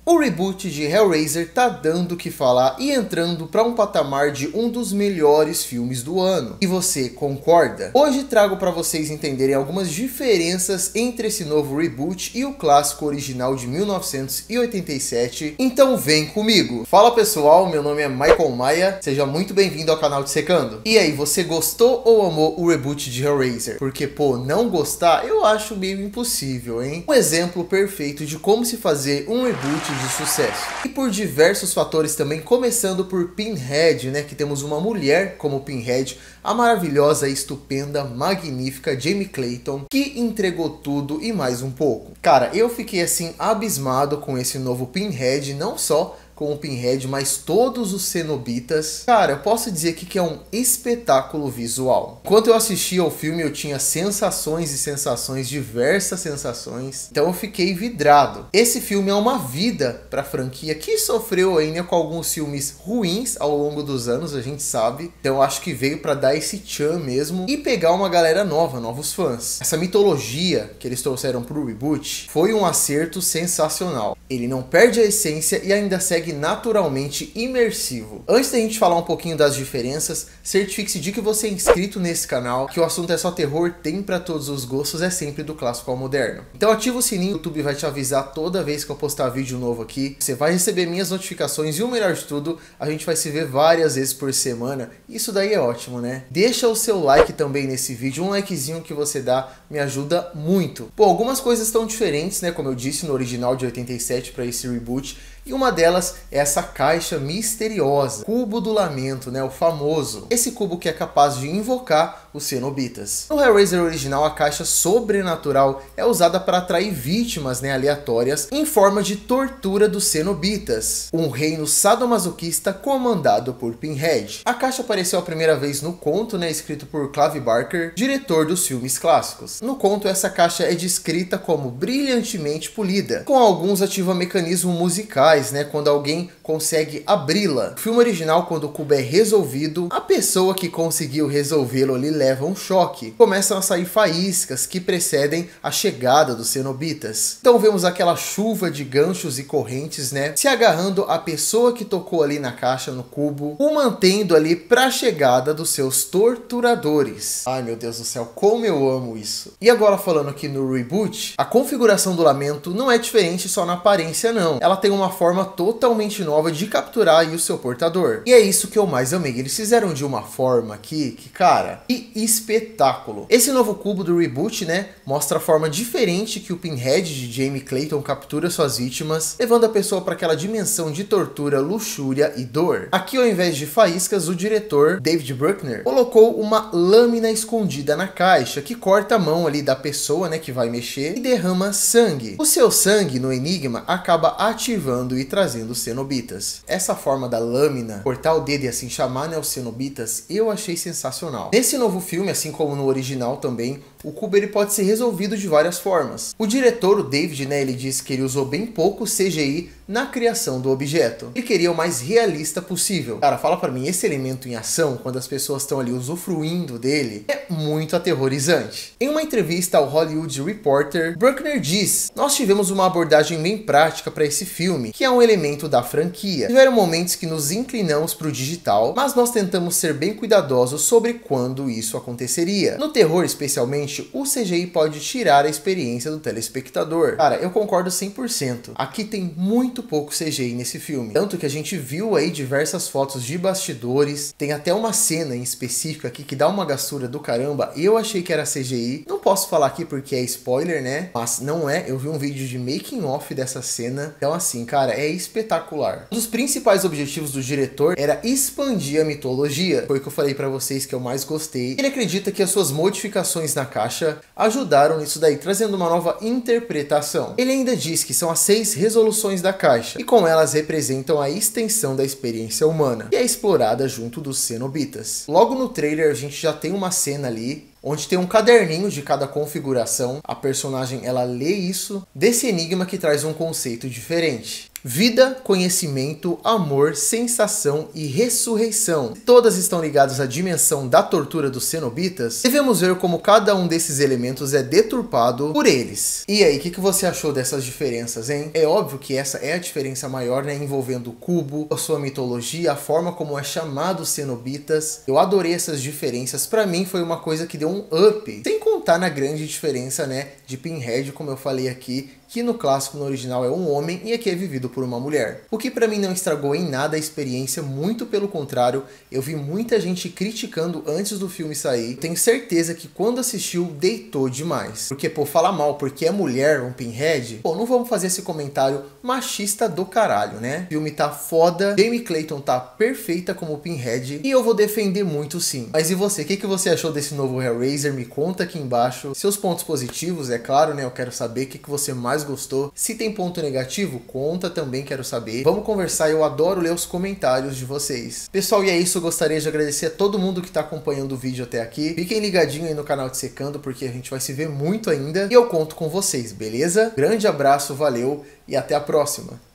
O reboot de Hellraiser tá dando o que falar e entrando para um patamar de um dos melhores filmes do ano. E você concorda? Hoje trago para vocês entenderem algumas diferenças entre esse novo reboot e o clássico original de 1987. Então vem comigo! Fala pessoal, meu nome é Michael Maia, seja muito bem-vindo ao canal Dissecando. E aí, você gostou ou amou o reboot de Hellraiser? Porque, pô, não gostar eu acho meio impossível, hein? Um exemplo perfeito de como se fazer um reboot de sucesso. E por diversos fatores também, começando por Pinhead, né? Que temos uma mulher como Pinhead, a maravilhosa, estupenda, magnífica Jamie Clayton, que entregou tudo e mais um pouco. Cara, eu fiquei assim abismado com esse novo Pinhead, não só com o Pinhead, mas todos os cenobitas. Cara, eu posso dizer aqui que é um espetáculo visual. Enquanto eu assistia ao filme, eu tinha sensações e sensações, diversas sensações. Então eu fiquei vidrado. Esse filme é uma vida para a franquia que sofreu ainda com alguns filmes ruins ao longo dos anos, a gente sabe. Então eu acho que veio para dar esse tchan mesmo e pegar uma galera nova, novos fãs. Essa mitologia que eles trouxeram pro reboot foi um acerto sensacional. Ele não perde a essência e ainda segue naturalmente imersivo. Antes da gente falar um pouquinho das diferenças, certifique-se de que você é inscrito nesse canal, que o assunto é só terror, tem para todos os gostos, é sempre do clássico ao moderno. Então ativa o sininho, o YouTube vai te avisar toda vez que eu postar vídeo novo aqui. Você vai receber minhas notificações e o melhor de tudo, a gente vai se ver várias vezes por semana. Isso daí é ótimo, né? Deixa o seu like também nesse vídeo, um likezinho que você dá me ajuda muito. Pô, algumas coisas estão diferentes, né? Como eu disse, no original de 87 para esse reboot. E uma delas é essa caixa misteriosa, Cubo do Lamento, né, o famoso. Esse cubo que é capaz de invocar os cenobitas. No Hellraiser original, a caixa sobrenatural é usada para atrair vítimas, né, aleatórias em forma de tortura dos cenobitas, um reino sadomasoquista comandado por Pinhead. A caixa apareceu a primeira vez no conto, né, escrito por Clive Barker, diretor dos filmes clássicos. No conto, essa caixa é descrita como brilhantemente polida, com alguns ativa-mecanismos musicais, né, quando alguém consegue abri-la. No filme original, quando o cubo é resolvido, a pessoa que conseguiu resolvê-lo ali leva um choque. Começam a sair faíscas que precedem a chegada dos cenobitas. Então vemos aquela chuva de ganchos e correntes, né, se agarrando a pessoa que tocou ali na caixa, no cubo, o mantendo ali para a chegada dos seus torturadores. Ai meu Deus do céu, como eu amo isso. E agora falando aqui no reboot, a configuração do lamento não é diferente só na aparência não. Ela tem uma forma totalmente nova de capturar aí o seu portador. E é isso que eu mais amei. Eles fizeram de uma forma aqui que, cara, que espetáculo. Esse novo cubo do reboot, né, mostra a forma diferente que o Pinhead de Jamie Clayton captura suas vítimas, levando a pessoa para aquela dimensão de tortura, luxúria e dor. Aqui, ao invés de faíscas, o diretor, David Bruckner, colocou uma lâmina escondida na caixa que corta a mão ali da pessoa, né, que vai mexer e derrama sangue. O seu sangue no enigma acaba ativando e trazendo os cenobitas. Essa forma da lâmina, cortar o dedo e assim chamar, né, os cenobitas, eu achei sensacional. Nesse novo filme, assim como no original também, o cubo ele pode ser resolvido de várias formas. O diretor, o David, né, ele disse que ele usou bem pouco CGI na criação do objeto. Ele queria o mais realista possível. Cara, fala pra mim, esse elemento em ação, quando as pessoas estão ali usufruindo dele, é muito aterrorizante. Em uma entrevista ao Hollywood Reporter, Bruckner diz: "Nós tivemos uma abordagem bem prática para esse filme, que é um elemento da franquia. Tiveram momentos que nos inclinamos para o digital, mas nós tentamos ser bem cuidadosos sobre quando isso aconteceria. No terror, especialmente, o CGI pode tirar a experiência do telespectador." Cara, eu concordo 100%. Aqui tem muito pouco CGI nesse filme. Tanto que a gente viu aí diversas fotos de bastidores. Tem até uma cena em específico aqui que dá uma gastura do caramba. Eu achei que era CGI. Não posso falar aqui porque é spoiler, né? Mas não é. Eu vi um vídeo de making off dessa cena. Então assim, cara, é espetacular. Um dos principais objetivos do diretor era expandir a mitologia. Foi o que eu falei pra vocês que eu mais gostei. Ele acredita que as suas modificações na caixa ajudaram nisso daí, trazendo uma nova interpretação. Ele ainda diz que são as 6 resoluções da caixa, e com elas representam a extensão da experiência humana, que é explorada junto dos cenobitas. Logo no trailer a gente já tem uma cena ali onde tem um caderninho de cada configuração. A personagem ela lê isso desse enigma que traz um conceito diferente. Vida, conhecimento, amor, sensação e ressurreição. Todas estão ligadas à dimensão da tortura dos cenobitas. Devemos ver como cada um desses elementos é deturpado por eles. E aí, o que você achou dessas diferenças, hein? É óbvio que essa é a diferença maior, né? Envolvendo o cubo, a sua mitologia, a forma como é chamado os cenobitas. Eu adorei essas diferenças. Pra mim foi uma coisa que deu um up. Sem contar na grande diferença, né? De Pinhead, como eu falei aqui, que no clássico, no original, é um homem e aqui é vivido por uma mulher. O que pra mim não estragou em nada a experiência, muito pelo contrário, eu vi muita gente criticando antes do filme sair. Tenho certeza que quando assistiu, deitou demais. Porque, pô, falar mal porque é mulher, um Pinhead, pô, não vamos fazer esse comentário machista do caralho, né? O filme tá foda, Jamie Clayton tá perfeita como Pinhead e eu vou defender muito sim. Mas e você? O que você achou desse novo Hellraiser? Me conta aqui embaixo. Seus pontos positivos, é claro, né? Eu quero saber o que você mais gostou. Se tem ponto negativo, conta também, quero saber. Vamos conversar, eu adoro ler os comentários de vocês. Pessoal, e é isso, eu gostaria de agradecer a todo mundo que tá acompanhando o vídeo até aqui. Fiquem ligadinhos aí no canal Dissecando, porque a gente vai se ver muito ainda e eu conto com vocês, beleza? Grande abraço, valeu e até a próxima!